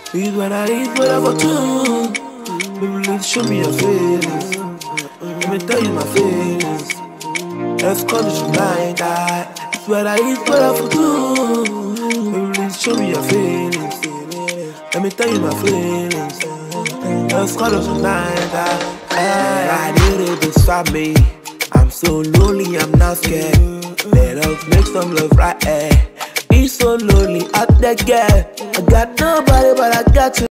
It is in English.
Eat when I eat whatever too. Baby, please show me your feelings. Let me tell you my feelings. Let's call it tonight. Eat when I eat whatever too. Baby, please show me your feelings. Let me tell you my feelings. Let's call it tonight. I need it beside me. I'm so lonely, I'm not scared. Let us make some love right here. Be so lonely out there, girl. I got nobody, but I got you.